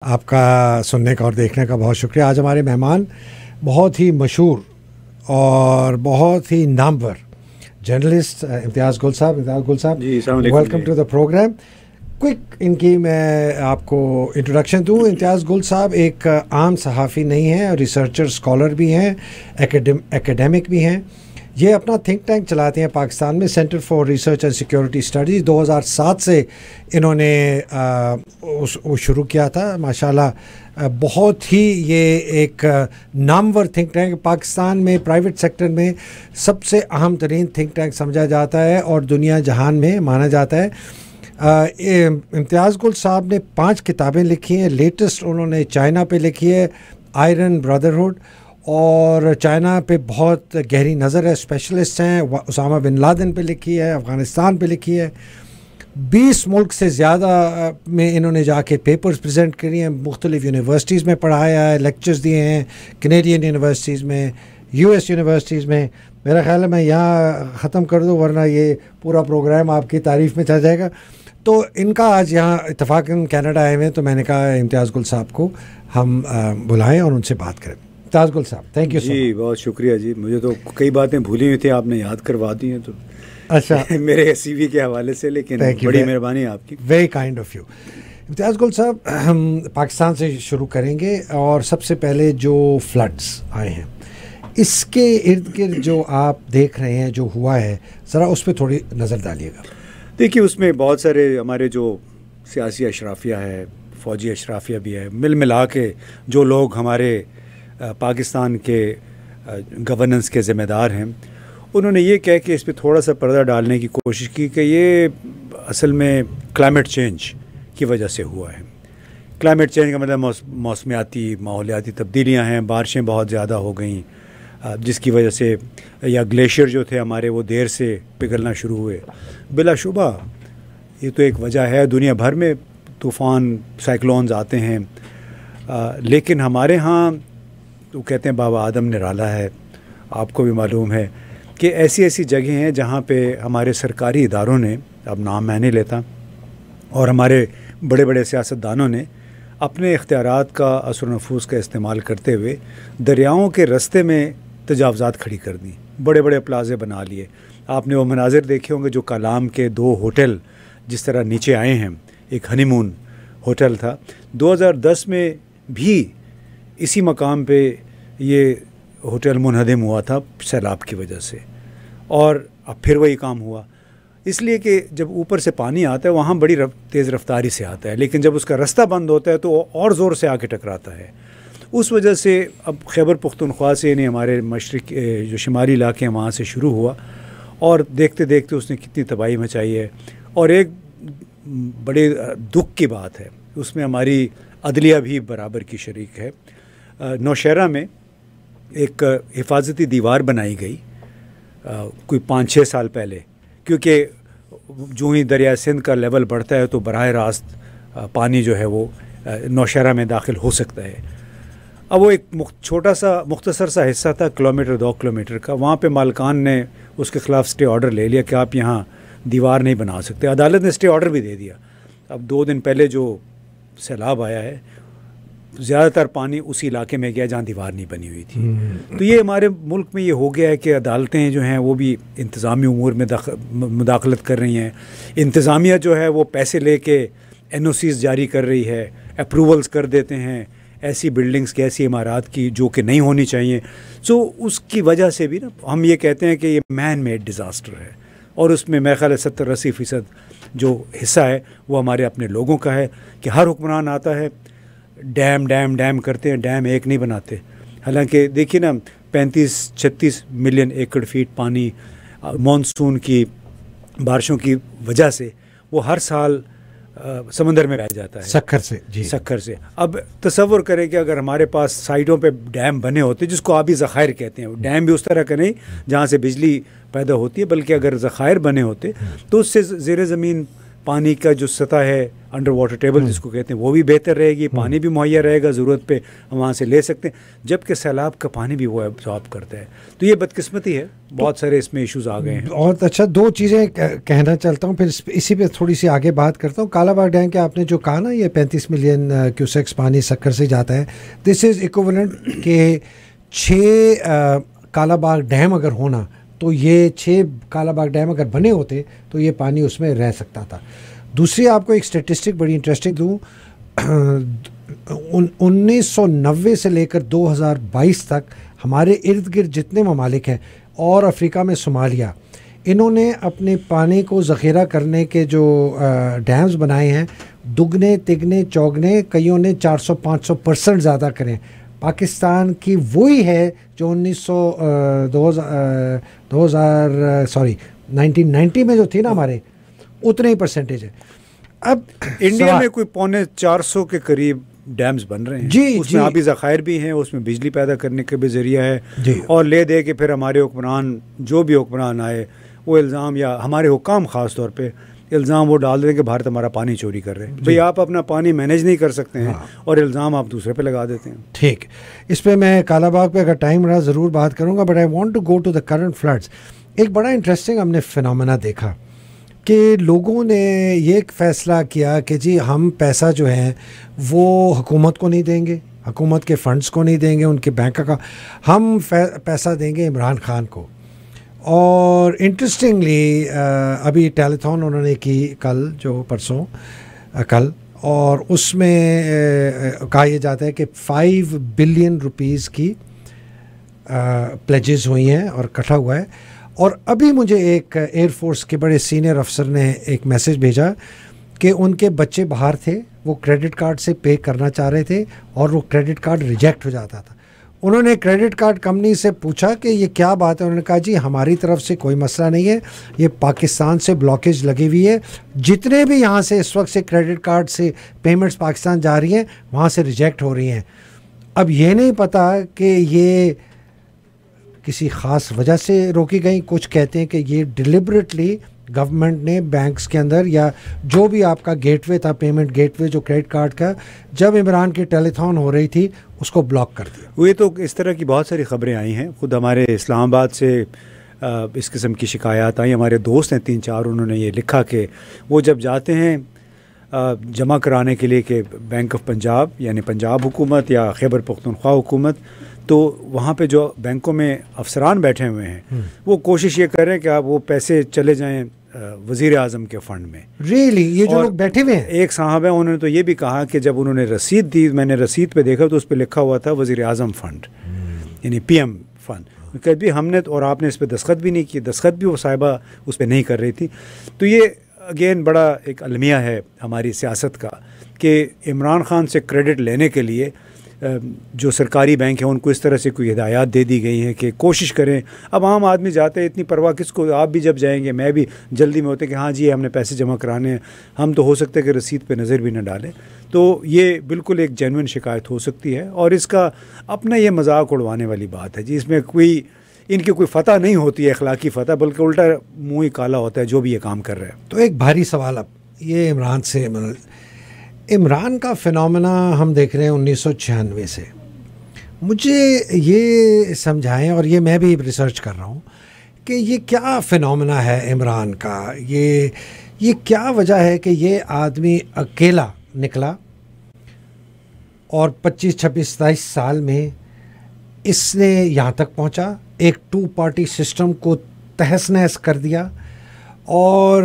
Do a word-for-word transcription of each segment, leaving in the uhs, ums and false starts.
آپ کا سننے کا اور دیکھنے کا بہت شکریہ. آج ہمارے مہمان بہت ہی مشہور اور بہت ہی نامور جرنلسٹ امتیاز گل صاحب. امتیاز گل صاحب جی السلام علیکم. Welcome to the program. کوئک ان کی میں آپ کو انٹروڈکشن دوں. امتیاز گل صاحب ایک عام صحافی نہیں ہیں اور ریسرچر اسکالر بھی ہیں, ایکیڈیمک بھی ہیں. یہ اپنا تھنک ٹینک چلاتے ہیں پاکستان میں, centre for research and security studies. دو ہزار سات سے انہوں نے وہ شروع کیا تھا. ماشاءاللہ بہت ہی یہ ایک نامور تھنک ٹینک پاکستان میں پرائیویٹ سیکٹر میں سب سے اہم ترین تھنک ٹینک سمجھا جاتا ہے اور دنیا جہان میں مانا جاتا ہے. امتیاز گل صاحب نے پانچ کتابیں لکھی ہیں. لیٹسٹ انہوں نے چائنا پہ لکھی ہے, آئرن برادرہڈ, اور چائنا پہ بہت گہری نظر ہے, اسپیشلسٹ ہیں. اسامہ بن لادن پہ لکھی ہے, افغانستان پہ لکھی ہے. بیس ملک سے زیادہ میں انہوں نے جا کے پیپرز پریزنٹ کری ہیں, مختلف یونیورسٹیز میں پڑھایا ہے, لیکچرز دیے ہیں کینیڈین یونیورسٹیز میں, یو ایس یونیورسٹیز میں. میرا خیال ہے میں یہاں ختم کر دوں ورنہ یہ پورا پروگرام آپ کی تعریف میں چل جائے گا. تو ان کا آج یہاں اتفاقاً کینیڈا آئے ہوئے ہیں, تو میں نے کہا امتیاز گل صاحب کو ہم بلائیں اور ان سے بات کریں. امتیاز گل صاحب تھینک یو. جی بہت شکریہ جی. مجھے تو کئی باتیں بھولی ہوئی تھیں, آپ نے یاد کروا دی ہیں تو اچھا میرے سی وی کے حوالے سے, لیکن بڑی مہربانی ہے آپ کی. Very kind of you. Imtiaz Gul صاحب ہم پاکستان سے شروع کریں گے, اور سب سے پہلے جو فلڈز آئے ہیں اس کے ارد گرد جو آپ دیکھ رہے ہیں جو ہوا ہے, ذرا اس پہ تھوڑی نظر ڈالیے گا. دیکھیے اس میں بہت سارے ہمارے جو سیاسی اشرافیہ ہے, فوجی اشرافیہ بھی ہے, مل ملا کے جو لوگ ہمارے پاکستان کے گورننس کے ذمہ دار ہیں, انہوں نے یہ کہہ کے اس پہ تھوڑا سا پردہ ڈالنے کی کوشش کی کہ یہ اصل میں کلائمیٹ چینج کی وجہ سے ہوا ہے. کلائمیٹ چینج کا مطلب موسمیاتی ماحولیاتی تبدیلیاں ہیں, بارشیں بہت زیادہ ہو گئیں جس کی وجہ سے, یا گلیشیئر جو تھے ہمارے وہ دیر سے پگھلنا شروع ہوئے. بلا شبہ یہ تو ایک وجہ ہے. دنیا بھر میں طوفان سائیکلونز آتے ہیں, آ, لیکن ہمارے ہاں تو کہتے ہیں بابا آدم نے ڈالا ہے. آپ کو بھی معلوم ہے کہ ایسی ایسی جگہیں ہیں جہاں پہ ہمارے سرکاری اداروں نے, اب نام میں نہیں لیتا, اور ہمارے بڑے بڑے سیاستدانوں نے اپنے اختیارات کا اثر و نفوذ کا استعمال کرتے ہوئے دریاؤں کے رستے میں تجاوزات کھڑی کر دیں, بڑے بڑے پلازے بنا لیے. آپ نے وہ مناظر دیکھے ہوں گے جو کالام کے دو ہوٹل جس طرح نیچے آئے ہیں. ایک ہنی مون ہوٹل تھا, دو ہزار دس میں بھی اسی مقام پہ یہ ہوٹل منہدم ہوا تھا سیلاب کی وجہ سے, اور اب پھر وہی کام ہوا. اس لیے کہ جب اوپر سے پانی آتا ہے وہاں بڑی رف تیز رفتاری سے آتا ہے, لیکن جب اس کا رستہ بند ہوتا ہے تو وہ اور زور سے آ کے ٹکراتا ہے. اس وجہ سے اب خیبر پختونخوا سے یعنی ہمارے مشرق جو شمالی علاقے ہیں وہاں سے شروع ہوا, اور دیکھتے دیکھتے اس نے کتنی تباہی مچائی ہے. اور ایک بڑے دکھ کی بات ہے, اس میں ہماری عدلیہ بھی برابر کی شریک ہے. نوشہرہ میں ایک حفاظتی دیوار بنائی گئی کوئی پانچ چھ سال پہلے, کیونکہ جو ہی دریائے سندھ کا لیول بڑھتا ہے تو براہ راست پانی جو ہے وہ نوشہرہ میں داخل ہو سکتا ہے. اب وہ ایک چھوٹا سا مختصر سا حصہ تھا, کلومیٹر دو کلومیٹر کا. وہاں پہ مالکان نے اس کے خلاف اسٹے آرڈر لے لیا کہ آپ یہاں دیوار نہیں بنا سکتے. عدالت نے اسٹے آرڈر بھی دے دیا. اب دو دن پہلے جو سیلاب آیا ہے زیادہ تر پانی اسی علاقے میں گیا جہاں دیوار نہیں بنی ہوئی تھی. تو یہ ہمارے ملک میں یہ ہو گیا ہے کہ عدالتیں جو ہیں وہ بھی انتظامی امور میں مداخلت کر رہی ہیں. انتظامیہ جو ہے وہ پیسے لے کے این او سیز جاری کر رہی ہے, اپروولز کر دیتے ہیں ایسی بلڈنگز کی, ایسی عمارات کی جو کہ نہیں ہونی چاہیے. سو اس کی وجہ سے بھی نا ہم یہ کہتے ہیں کہ یہ مین میڈ ڈیزاسٹر ہے, اور اس میں میرے خیال ہے ستر اسی فیصد جو حصہ ہے وہ ہمارے اپنے لوگوں کا ہے. کہ ہر حکمران آتا ہے ڈیم ڈیم ڈیم کرتے ہیں, ڈیم ایک نہیں بناتے. حالانکہ دیکھیے نا پینتیس چھتیس ملین ایکڑ فیٹ پانی مانسون کی بارشوں کی وجہ سے وہ ہر سال سمندر میں رہ جاتا ہے, سکھر سے. جی سکھر سے. اب تصور کریں کہ اگر ہمارے پاس سائٹوں پہ ڈیم بنے ہوتے جس کو آبی ذخائر کہتے ہیں, ڈیم بھی اس طرح کا نہیں جہاں سے بجلی پیدا ہوتی ہے, بلکہ اگر ذخائر بنے ہوتے تو اس سے زیر زمین پانی کا جو سطح ہے انڈر واٹر ٹیبل جس کو کہتے ہیں وہ بھی بہتر رہے گی, پانی بھی مہیا رہے گا, ضرورت پہ ہم وہاں سے لے سکتے ہیں, جبکہ سیلاب کا پانی بھی وہ ایبزارب کرتا ہے. تو یہ بدقسمتی ہے, بہت سارے اس میں ایشوز آ گئے ہیں. بہت اچھا, دو چیزیں کہنا چلتا ہوں, پھر اسی پہ تھوڑی سی آگے بات کرتا ہوں. کالا باغ ڈیم کے آپ نے جو کہا نا, یہ پینتیس ملین کیوسیکس پانی سکر سے جاتا ہے, دس از ایکوولنٹ کہ چھ کالا باغ ڈیم اگر ہونا تو یہ چھ کالا باغ ڈیم اگر بنے ہوتے تو یہ پانی اس میں رہ سکتا تھا. دوسری آپ کو ایک اسٹیٹسٹک بڑی انٹرسٹنگ دوں, انیس سو نوے سے لے کر دو ہزار بائیس تک ہمارے ارد گرد جتنے ممالک ہیں اور افریقہ میں صومالیہ, انہوں نے اپنے پانی کو ذخیرہ کرنے کے جو ڈیمز بنائے ہیں دگنے تگنے چوگنے, کئیوں نے چار سو پانچ سو پرسنٹ زیادہ کریں. پاکستان کی وہی ہے جو انیس سو دو ہزار دو ہزار سوری نائنٹین نائنٹی میں جو تھی نا ہمارے, اتنے ہی پرسنٹیج ہے. اب انڈیا میں کوئی پونے چار سو کے قریب ڈیمز بن رہے ہیں, جی اس جی میں آبی ذخائر بھی ہیں, اس میں بجلی پیدا کرنے کا بھی ذریعہ ہے, جی, اور لے دے کے پھر ہمارے حکمران جو بھی حکمران آئے وہ الزام, یا ہمارے حکام خاص طور پہ الزام وہ ڈال دیں کہ بھارت ہمارا پانی چوری کر رہے ہیں. بھئی آپ اپنا پانی مینیج نہیں کر سکتے ہیں, اور الزام آپ دوسرے پہ لگا دیتے ہیں. ٹھیک, اس پہ میں کالا باغ پہ اگر ٹائم رہا ضرور بات کروں گا, but I want to go to the current floods. ایک بڑا انٹرسٹنگ ہم نے فنامنا دیکھا کہ لوگوں نے یہ فیصلہ کیا کہ جی ہم پیسہ جو ہے وہ حکومت کو نہیں دیں گے, حکومت کے فنڈز کو نہیں دیں گے, ان کے بینک کا, ہم پیسہ دیں گے عمران خان کو. اور انٹرسٹنگلی ابھی ٹیلیتھون انہوں نے کی کل جو پرسوں کل, اور اس میں کہا یہ جاتا ہے کہ فائیو بلین روپیز کی پلیجز ہوئی ہیں اور اکٹھا ہوا ہے. اور ابھی مجھے ایک ایئر فورس کے بڑے سینئر افسر نے ایک میسج بھیجا کہ ان کے بچے باہر تھے, وہ کریڈٹ کارڈ سے پے کرنا چاہ رہے تھے اور وہ کریڈٹ کارڈ ریجیکٹ ہو جاتا تھا. انہوں نے کریڈٹ کارڈ کمپنی سے پوچھا کہ یہ کیا بات ہے, انہوں نے کہا جی ہماری طرف سے کوئی مسئلہ نہیں ہے, یہ پاکستان سے بلاکیج لگی ہوئی ہے, جتنے بھی یہاں سے اس وقت سے کریڈٹ کارڈ سے پیمنٹس پاکستان جا رہی ہیں وہاں سے ریجیکٹ ہو رہی ہیں. اب یہ نہیں پتا کہ یہ کسی خاص وجہ سے روکی گئی, کچھ کہتے ہیں کہ یہ ڈیلیبریٹلی گورنمنٹ نے بینکس کے اندر یا جو بھی آپ کا گیٹ وے تھا, پیمنٹ گیٹ وے جو کریڈٹ کارڈ کا, جب عمران کی ٹیلیتھون ہو رہی تھی اس کو بلاک کر دیا. وہ تو اس طرح کی بہت ساری خبریں آئی ہیں, خود ہمارے اسلام آباد سے اس قسم کی شکایات آئیں. ہمارے دوست ہیں تین چار, انہوں نے یہ لکھا کہ وہ جب جاتے ہیں جمع کرانے کے لیے کہ بینک آف پنجاب یعنی پنجاب حکومت یا خیبر پختونخوا حکومت, تو وہاں پہ جو بینکوں میں افسران بیٹھے ہوئے ہیں وہ کوشش یہ کر رہے ہیں کہ آپ وہ پیسے چلے جائیں وزیر اعظم کے فنڈ میں. ریئلی یہ جو لوگ بیٹھے ہوئے ہیں, ایک صاحب ہیں انہوں نے تو یہ بھی کہا کہ جب انہوں نے رسید دی, میں نے رسید پہ دیکھا تو اس پہ لکھا ہوا تھا وزیر اعظم فنڈ یعنی پی ایم فنڈ. کہ بھی ہم نے اور آپ نے اس پہ دستخط بھی نہیں کی, دستخط بھی وہ صاحبہ اس پہ نہیں کر رہی تھی. تو یہ اگین بڑا ایک المیہ ہے ہماری سیاست کا کہ عمران خان سے کریڈٹ لینے کے لیے جو سرکاری بینک ہیں ان کو اس طرح سے کوئی ہدایات دے دی گئی ہیں کہ کوشش کریں. اب عام آدمی جاتے ہیں, اتنی پرواہ کس کو, آپ بھی جب جائیں گے میں بھی جلدی میں ہوتے کہ ہاں جی ہم نے پیسے جمع کرانے ہیں, ہم تو ہو سکتا ہے کہ رسید پہ نظر بھی نہ ڈالیں. تو یہ بالکل ایک جینوئن شکایت ہو سکتی ہے, اور اس کا اپنا یہ مذاق اڑوانے والی بات ہے جی. اس میں کوئی ان کی کوئی فتح نہیں ہوتی ہے اخلاقی فتح, بلکہ الٹا منہ ہی کالا ہوتا ہے جو بھی یہ کام کر رہے ہیں. تو ایک بھاری سوال اب یہ عمران سے, عمران کا فنامنا ہم دیکھ رہے ہیں انیس سو چھیانوے سے. مجھے یہ سمجھائیں, اور یہ میں بھی ریسرچ کر رہا ہوں کہ یہ کیا فنامنا ہے عمران کا, یہ یہ کیا وجہ ہے کہ یہ آدمی اکیلا نکلا اور پچیس چھبیس ستائیس سال میں اس نے یہاں تک پہنچا, ایک ٹو پارٹی سسٹم کو تہس نہس کر دیا, اور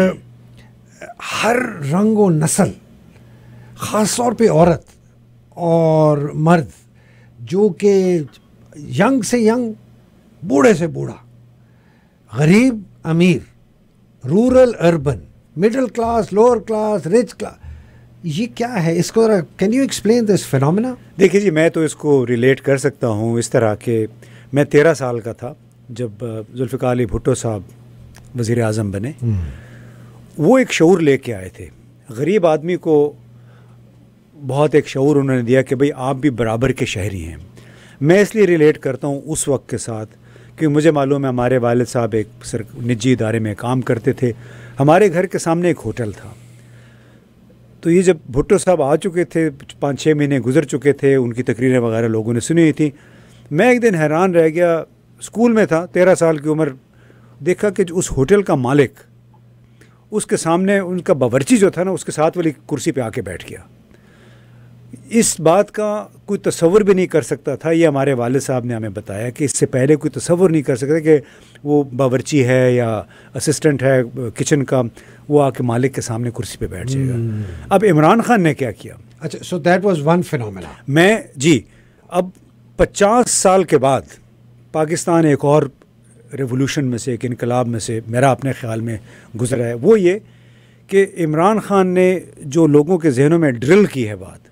ہر رنگ و نسل, خاص طور پہ عورت اور مرد, جو کہ ینگ سے ینگ, بوڑھے سے بوڑھا, غریب امیر, rural urban, middle class lower class rich class, یہ کیا ہے اس کو ذرا can you explain this phenomena? دیکھیے جی میں تو اس کو ریلیٹ کر سکتا ہوں اس طرح کہ میں تیرہ سال کا تھا جب ذوالفقار علی بھٹو صاحب وزیر اعظم بنے. وہ ایک شعور لے کے آئے تھے, غریب آدمی کو بہت ایک شعور انہوں نے دیا کہ بھئی آپ بھی برابر کے شہری ہیں. میں اس لیے ریلیٹ کرتا ہوں اس وقت کے ساتھ کہ مجھے معلوم ہے ہمارے والد صاحب ایک سر نجی ادارے میں کام کرتے تھے, ہمارے گھر کے سامنے ایک ہوٹل تھا. تو یہ جب بھٹو صاحب آ چکے تھے, پانچ چھ مہینے گزر چکے تھے, ان کی تقریریں وغیرہ لوگوں نے سنی ہوئی تھیں, میں ایک دن حیران رہ گیا, اسکول میں تھا, تیرہ سال کی عمر, دیکھا کہ اس ہوٹل کا مالک اس کے سامنے ان کا باورچی جو تھا نا اس کے ساتھ والی کرسی پہ آ کے بیٹھ گیا. اس بات کا کوئی تصور بھی نہیں کر سکتا تھا, یہ ہمارے والد صاحب نے ہمیں بتایا کہ اس سے پہلے کوئی تصور نہیں کر سکتا کہ وہ باورچی ہے یا اسسٹنٹ ہے کچن کا, وہ آ کے مالک کے سامنے کرسی پہ بیٹھ جائے گا. اب عمران خان نے کیا کیا؟ اچھا, so that was one phenomena. میں جی اب پچاس سال کے بعد پاکستان ایک اور ریولوشن میں سے, ایک انقلاب میں سے میرا اپنے خیال میں گزرا ہے. وہ یہ کہ عمران خان نے جو لوگوں کے ذہنوں میں ڈرل کی ہے بات,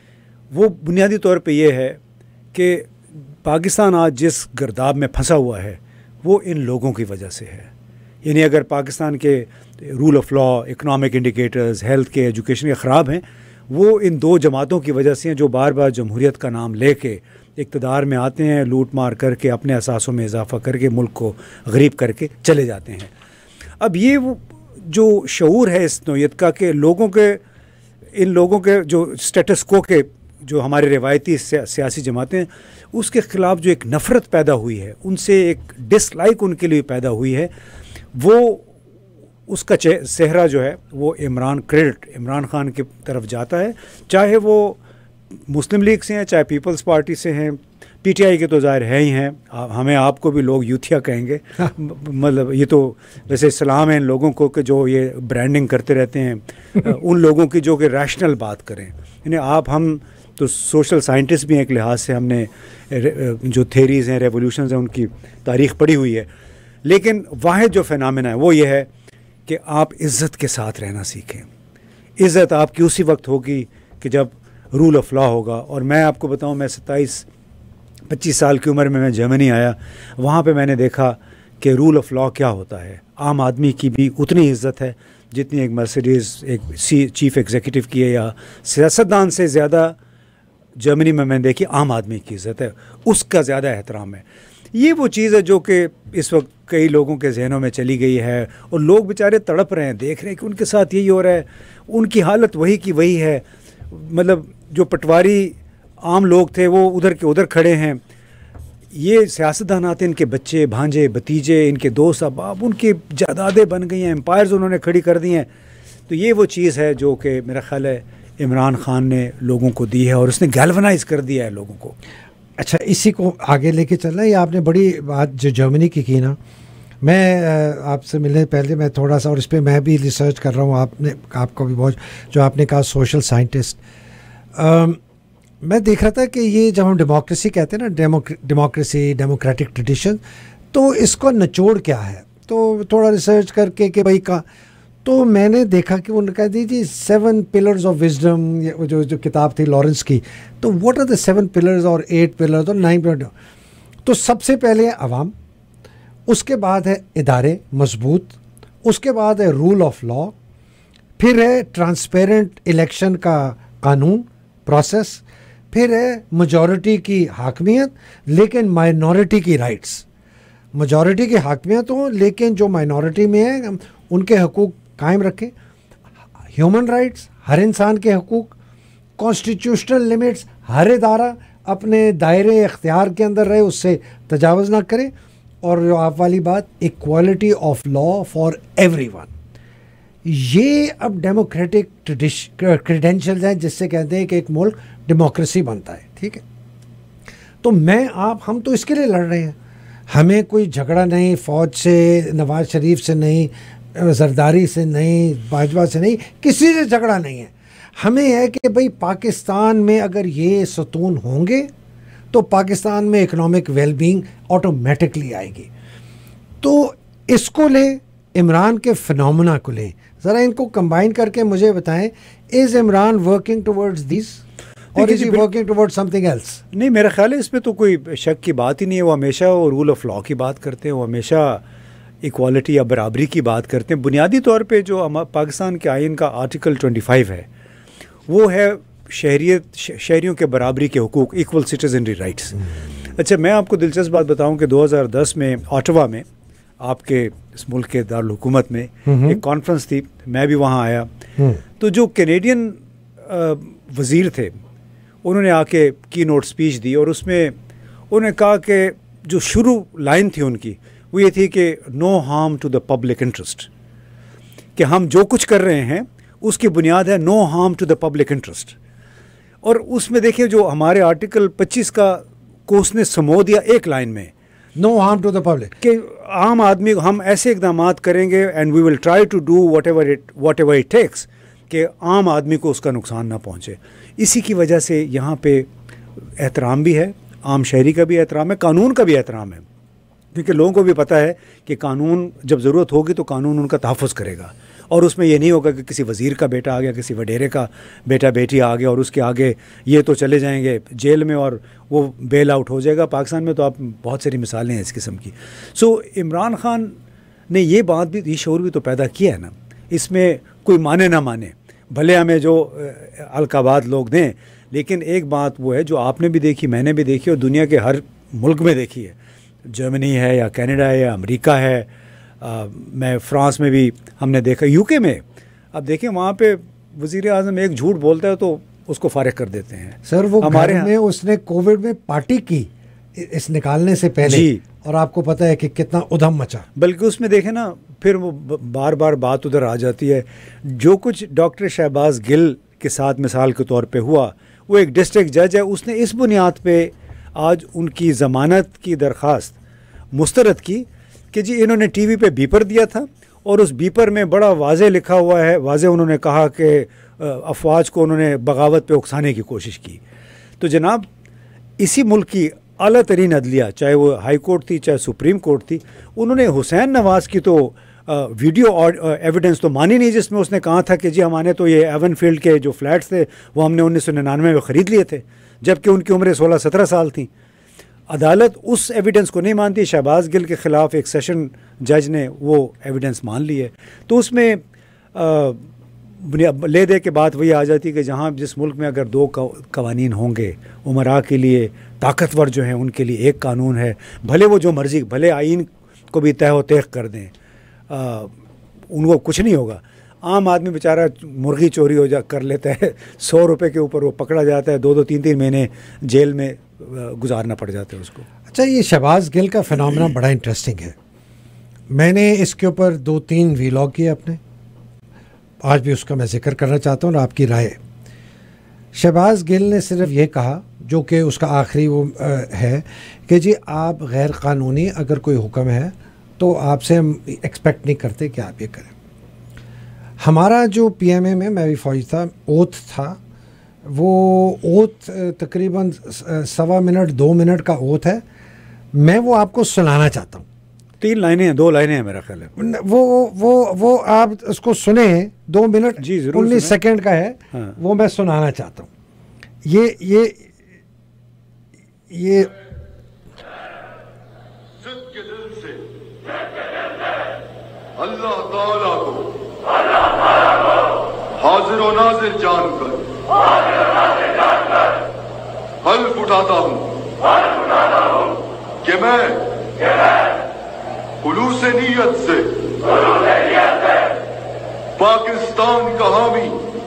وہ بنیادی طور پہ یہ ہے کہ پاکستان آج جس گرداب میں پھنسا ہوا ہے وہ ان لوگوں کی وجہ سے ہے. یعنی اگر پاکستان کے rule of law, economic indicators, health کے, ایجوکیشن کے خراب ہیں, وہ ان دو جماعتوں کی وجہ سے ہیں جو بار بار جمہوریت کا نام لے کے اقتدار میں آتے ہیں, لوٹ مار کر کے اپنے اثاثوں میں اضافہ کر کے ملک کو غریب کر کے چلے جاتے ہیں. اب یہ جو شعور ہے اس نوعیت کا کہ لوگوں کے, ان لوگوں کے جو اسٹیٹس کو کے جو ہمارے روایتی سیاسی جماعتیں ہیں اس کے خلاف جو ایک نفرت پیدا ہوئی ہے, ان سے ایک ڈس لائک ان کے لیے پیدا ہوئی ہے, وہ اس کا صحرا جو ہے وہ عمران کریڈٹ عمران خان کی طرف جاتا ہے, چاہے وہ مسلم لیگ سے ہیں, چاہے پیپلز پارٹی سے ہیں, پی ٹی آئی کے تو ظاہر ہے ہی ہیں, ہمیں آپ کو بھی لوگ یوتھیا کہیں گے. مطلب یہ تو ویسے سلام ہے ان لوگوں کو کہ جو یہ برانڈنگ کرتے رہتے ہیں, ان لوگوں کی جو کہ ریشنل بات کریں. یعنی آپ ہم تو سوشل سائنٹسٹ بھی ہیں ایک لحاظ سے, ہم نے جو تھیریز ہیں, ریولیوشنز ہیں, ان کی تاریخ پڑھی ہوئی ہے, لیکن واحد جو فینامنا ہے وہ یہ ہے کہ آپ عزت کے ساتھ رہنا سیکھیں. عزت آپ کی اسی وقت ہوگی کہ جب رول آف لا ہوگا. اور میں آپ کو بتاؤں, میں ستائیس پچیس سال کی عمر میں میں جرمنی آیا, وہاں پہ میں نے دیکھا کہ رول آف لا کیا ہوتا ہے. عام آدمی کی بھی اتنی عزت ہے جتنی ایک مرسیڈیز ایک سی چیف ایگزیکٹو کی ہے, یا سیاستدان سے زیادہ جرمنی میں میں نے دیکھی عام آدمی کی عزت ہے, اس کا زیادہ احترام ہے. یہ وہ چیز ہے جو کہ اس وقت کئی لوگوں کے ذہنوں میں چلی گئی ہے, اور لوگ بیچارے تڑپ رہے ہیں, دیکھ رہے ہیں کہ ان کے ساتھ یہی ہو رہا ہے, ان کی حالت وہی کی وہی ہے. مطلب جو پٹواری عام لوگ تھے وہ ادھر کے ادھر کھڑے ہیں, یہ سیاستدان آتے ہیں, ان کے بچے بھانجے بھتیجے, ان کے دوست احباب, ان کی جائیدادیں بن گئی ہیں, امپائرز انہوں نے کھڑی کر دی ہیں. تو یہ وہ چیز ہے جو کہ میرا خیال ہے عمران خان نے لوگوں کو دی ہے, اور اس نے گیلونائز کر دیا ہے لوگوں کو. اچھا, اسی کو آگے لے کے چلنا ہے. یہ آپ نے بڑی بات جو جرمنی کی کی نا, میں آپ سے ملنے پہلے میں تھوڑا سا, اور اس پہ میں بھی ریسرچ کر رہا ہوں, آپ نے آپ کو بھی بہت, جو آپ نے کہا سوشل سائنٹسٹ, میں دیکھ رہا تھا کہ یہ جب ہم ڈیموکریسی کہتے ہیں نا, ڈیموکریسی ڈیموکریٹک ٹریڈیشن, تو اس کو نچوڑ کیا ہے. تو تھوڑا ریسرچ کر کے کہ بھائی کا, تو میں نے دیکھا کہ انہوں نے کہا دی جی سیون پلرز آف وزڈم, جو جو کتاب تھی لارنس کی, تو what are the seven pillars اور ایٹ پلرز اور نائن پلرز. تو سب سے پہلے عوام, اس کے بعد ہے ادارے مضبوط, اس کے بعد ہے رول آف لا, پھر ہے ٹرانسپیرنٹ الیکشن کا قانون پروسیس, پھر ہے میجورٹی کی حاکمیت لیکن مائنورٹی کی رائٹس. میجورٹی کی حاکمیت ہو لیکن جو مائنورٹی میں ہیں ان کے حقوق قائم رکھیں, ہیومن رائٹس, ہر انسان کے حقوق, کانسٹیٹیوشنل لمٹس, ہر ادارہ اپنے دائرے اختیار کے اندر رہے, اس سے تجاوز نہ کرے, اور جو آپ والی بات equality of law for everyone. یہ اب ڈیموکریٹک کریڈینشلز ہیں جس سے کہتے ہیں کہ ایک ملک ڈیموکریسی بنتا ہے. ٹھیک ہے, تو میں آپ ہم تو اس کے لیے لڑ رہے ہیں, ہمیں کوئی جھگڑا نہیں فوج سے, نواز شریف سے نہیں, زرداری سے نہیں, باجوہ سے نہیں, کسی سے جھگڑا نہیں ہے. ہمیں ہے کہ بھئی پاکستان میں اگر یہ ستون ہوں گے تو پاکستان میں اکنامک ویل بینگ آٹومیٹکلی آئے گی. تو اس کو لیں, عمران کے فنومنا کو لیں, ذرا ان کو کمبائن کر کے مجھے بتائیں, is Imran working towards this اور is he working toward something else? نہیں, میرا خیال ہے اس پہ تو کوئی شک کی بات ہی نہیں ہے. وہ ہمیشہ رول آف لا کی بات کرتے ہیں, وہ ہمیشہ ایکوالٹی یا برابری کی بات کرتے ہیں. بنیادی طور پہ جو پاکستان کے آئین کا آرٹیکل ٹوئنٹی فائیو ہے وہ ہے شہریت, شہریوں کے برابری کے حقوق, ایکول سٹیزنری رائٹس. اچھا, میں آپ کو دلچسپ بات بتاؤں کہ دو ہزار دس میں آٹوا میں آپ کے اس ملک کے دارالحکومت میں ایک کانفرنس تھی, میں بھی وہاں آیا. تو جو کینیڈین وزیر تھے انہوں نے آ کے کی نوٹ اسپیچ دی, اور اس میں انہوں نے کہا کہ جو شروع لائن تھی ان کی وہ یہ تھی کہ no harm to the public interest, کہ ہم جو کچھ کر رہے ہیں اس کی بنیاد ہے no harm to the public interest. اور اس میں دیکھیں جو ہمارے آرٹیکل پچیس کا کو اس نے سمو دیا ایک لائن میں, no harm to the public, کہ عام آدمی ہم ایسے اقدامات کریں گے and we will try to do whatever it whatever it takes کہ عام آدمی کو اس کا نقصان نہ پہنچے. اسی کی وجہ سے یہاں پہ احترام بھی ہے, عام شہری کا بھی احترام ہے, قانون کا بھی احترام ہے, کیونکہ لوگوں کو بھی پتہ ہے کہ قانون جب ضرورت ہوگی تو قانون ان کا تحفظ کرے گا, اور اس میں یہ نہیں ہوگا کہ کسی وزیر کا بیٹا آ گیا, کسی وڈیرے کا بیٹا بیٹی آ گیا اور اس کے آگے یہ تو چلے جائیں گے جیل میں اور وہ بیل آؤٹ ہو جائے گا. پاکستان میں تو آپ بہت ساری مثالیں ہیں اس قسم کی. سو عمران خان نے یہ بات بھی, یہ شعور بھی تو پیدا کیا ہے نا, اس میں کوئی مانے نہ مانے, بھلے ہمیں جو القابات لوگ دیں, لیکن ایک بات وہ ہے جو آپ نے بھی دیکھی, میں نے بھی دیکھی, اور دنیا کے ہر ملک میں دیکھی ہے, جرمنی ہے یا کینیڈا ہے یا امریکہ ہے, آ, میں فرانس میں بھی ہم نے دیکھا, یو کے میں. اب دیکھیں وہاں پہ وزیر اعظم ایک جھوٹ بولتا ہے تو اس کو فارغ کر دیتے ہیں. سر وہ ہمارے میں اس نے کووڈ میں پارٹی کی اس نکالنے سے پہلے, جی, اور آپ کو پتہ ہے کہ کتنا ادھم مچا. بلکہ اس میں دیکھیں نا پھر وہ بار بار بات ادھر آ جاتی ہے. جو کچھ ڈاکٹر شہباز گل کے ساتھ مثال کے طور پہ ہوا, وہ ایک ڈسٹرکٹ جج ہے, اس نے اس بنیاد پہ آج ان کی ضمانت کی درخواست مسترد کی کہ جی انہوں نے ٹی وی پہ بیپر دیا تھا, اور اس بیپر میں بڑا واضح لکھا ہوا ہے, واضح انہوں نے کہا کہ افواج کو انہوں نے بغاوت پہ اکسانے کی کوشش کی. تو جناب اسی ملک کی اعلیٰ ترین عدلیہ, چاہے وہ ہائی کورٹ تھی چاہے سپریم کورٹ تھی, انہوں نے حسین نواز کی تو ویڈیو ایویڈنس تو مانی نہیں, جس میں اس نے کہا تھا کہ جی ہمارے تو یہ ایون فیلڈ کے جو فلیٹس تھے وہ ہم نے انیس سو ننانوے میں خرید لیے تھے, جبکہ ان کی عمریں سولہ سترہ سال تھیں. عدالت اس ایویڈنس کو نہیں مانتی. شہباز گل کے خلاف ایک سیشن جج نے وہ ایویڈنس مان لی ہے. تو اس میں لے دے کے بات وہی آ جاتی کہ جہاں جس ملک میں اگر دو قوانین ہوں گے, عمراء کے لیے طاقتور جو ہیں ان کے لیے ایک قانون ہے, بھلے وہ جو مرضی, بھلے آئین کو بھی تہ و تیغ کر دیں, ان کو کچھ نہیں ہوگا. عام آدمی بیچارہ مرغی چوری ہو جا کر لیتا ہے, سو روپے کے اوپر وہ پکڑا جاتا ہے, دو دو تین تین مہینے جیل میں گزارنا پڑ جاتا ہے اس کو. اچھا, یہ شہباز گل کا فنامنا بڑا انٹرسٹنگ ہے. میں نے اس کے اوپر دو تین ویلاگ کیے اپنے, آج بھی اس کا میں ذکر کرنا چاہتا ہوں اور آپ کی رائے. شہباز گل نے صرف یہ کہا, جو کہ اس کا آخری وہ ہے, کہ جی آپ غیر قانونی اگر کوئی حکم ہے تو آپ سے ہم ایکسپیکٹ نہیں کرتے کہ آپ یہ کریں. ہمارا جو پی ایم اے میں, میں بھی فوج تھا, اوتھ تھا, وہ اوتھ تقریباً سوا منٹ دو منٹ کا اوتھ ہے. میں وہ آپ کو سنانا چاہتا ہوں. تین لائنیں ہیں, دو لائنیں ہیں میرا خیال ہے. وہ وہ وہ آپ اس کو سنیں, دو منٹ جی ضرور انیس سیکنڈ کا ہے. ہاں. وہ میں سنانا چاہتا ہوں. یہ یہ یہ صدق دل سے اللہ تعالیٰ کو حاضر و ناظر جان کر حلف اٹھاتا ہوں کہ میں خلوص نیت سے پاکستان کا حامی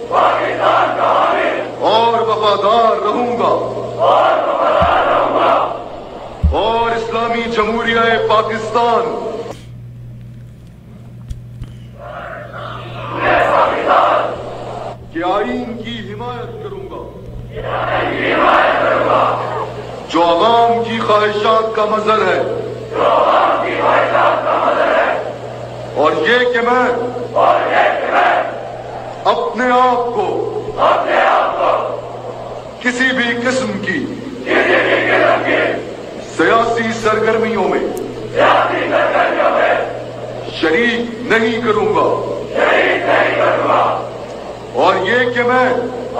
اور وفادار رہوں گا اور اسلامی جمہوریہ پاکستان کے آئین کی حمایت کروں گا جو عوام کی خواہشات کا مظہر ہے, اور یہ کہ میں اپنے آپ کو کسی بھی قسم کی سیاسی سرگرمیوں میں شریک نہیں کروں گا, اور یہ کہ میں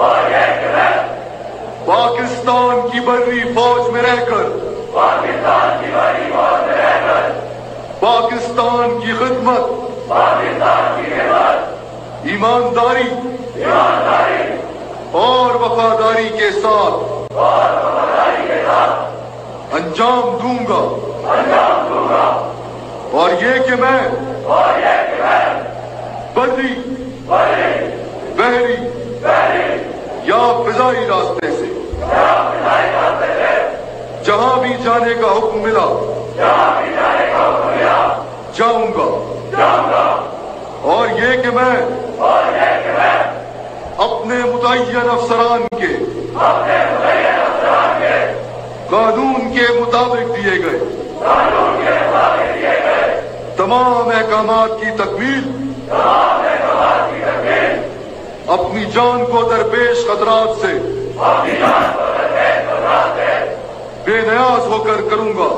پاکستان کی بری فوج میں رہ کر پاکستان کی خدمت ایمانداری اور وفاداری کے ساتھ انجام دوں گا اور یہ کہ میں بری بحری یا فضائی راستے سے جہاں بھی جانے کا حکم ملا جاؤں گا، اور یہ کہ میں اپنے متعین افسران کے قانون کے مطابق دیے گئے تمام احکامات کی تکمیل اپنی جان کو درپیش خطرات سے بے نیاز ہو کر کروں گا۔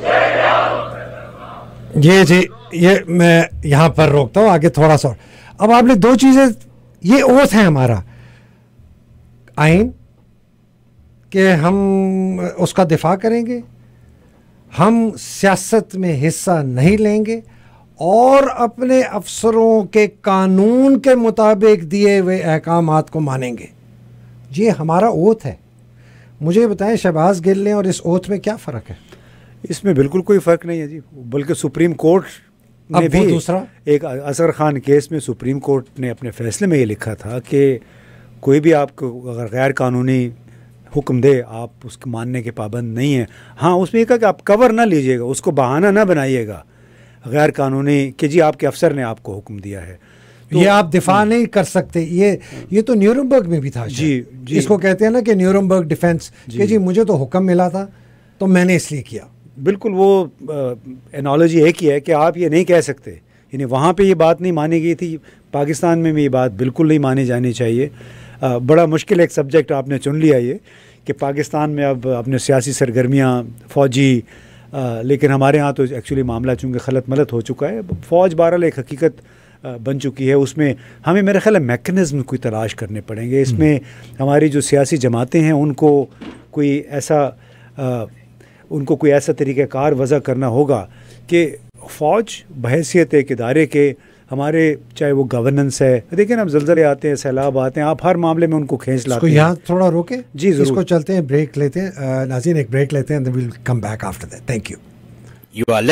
یہ جی یہ میں یہاں پر روکتا ہوں، آگے تھوڑا سا اور۔ اب آپ نے دو چیزیں، یہ اوتھ ہے ہمارا آئین کہ ہم اس کا دفاع کریں گے، ہم سیاست میں حصہ نہیں لیں گے، اور اپنے افسروں کے قانون کے مطابق دیے ہوئے احکامات کو مانیں گے۔ یہ ہمارا اوتھ ہے۔ مجھے بتائیں شہباز گل نے اور اس اوتھ میں کیا فرق ہے؟ اس میں بالکل کوئی فرق نہیں ہے جی، بلکہ سپریم کورٹ نے بھی دوسرا ایک اظہر خان کیس میں سپریم کورٹ نے اپنے فیصلے میں یہ لکھا تھا کہ کوئی بھی آپ کو اگر غیر قانونی حکم دے آپ اس کو ماننے کے پابند نہیں ہیں۔ ہاں اس میں یہ کہا کہ آپ کور نہ لیجیے گا، اس کو بہانہ نہ بنائیے گا غیر قانونی کہ جی آپ کے افسر نے آپ کو حکم دیا ہے، یہ آپ دفاع نہیں کر سکتے۔ یہ یہ تو نیورمبرگ میں بھی تھا جی جی، اس کو کہتے ہیں نا کہ نیورمبرگ ڈیفینس، کہ جی مجھے تو حکم ملا تھا تو میں نے اس لیے کیا۔ بالکل وہ انالوجی ایک ہی ہے کہ آپ یہ نہیں کہہ سکتے، یعنی وہاں پہ یہ بات نہیں مانی گئی تھی، پاکستان میں بھی یہ بات بالکل نہیں مانی جانی چاہیے۔ بڑا مشکل ایک سبجیکٹ آپ نے چن لیا یہ کہ پاکستان میں اب اپنے سیاسی سرگرمیاں فوجی، لیکن ہمارے ہاں تو ایکچولی معاملہ چونکہ خلط ملط ہو چکا ہے، فوج بہرحال ایک حقیقت بن چکی ہے، اس میں ہمیں میرا خیال ہے میکنزم کوئی تلاش کرنے پڑیں گے۔ اس میں ہماری جو سیاسی جماعتیں ہیں ان کو کوئی ایسا ان کو کوئی ایسا طریقہ کار وضع کرنا ہوگا کہ فوج بحیثیت ایک ادارے کے ہمارے چاہے وہ گورننس ہے، دیکھیں اب زلزلے آتے ہیں، سیلاب آتے ہیں، آپ ہر معاملے میں ان کو کھینچ لاتے ہیں۔ یہاں تھوڑا روکے جی ضرور، اس کو چلتے ہیں، بریک لیتے ہیں ناظرین، ایک بریک لیتے ہیں، then we'll come back after that. Thank you. You are